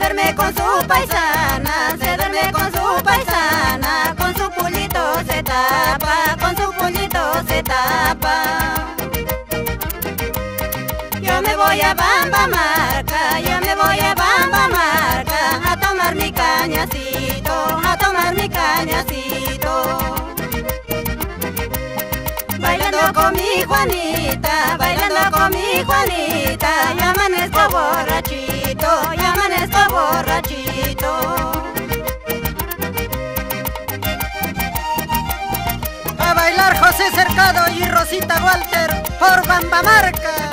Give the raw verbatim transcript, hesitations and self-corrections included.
duerme con su paisana, se duerme con su paisana, con su puñito se tapa, con su puñito se tapa. Yo me voy a Bambamarca, yo me voy a Bambamarca, a tomar mi cañacito, a tomar mi cañacito. Bailando con mi Juanita, bailando con mi Juanita, ya amanezco borrachito, ya amanezco borrachito. A bailar José Cercado y Rosita Walter por Bambamarca.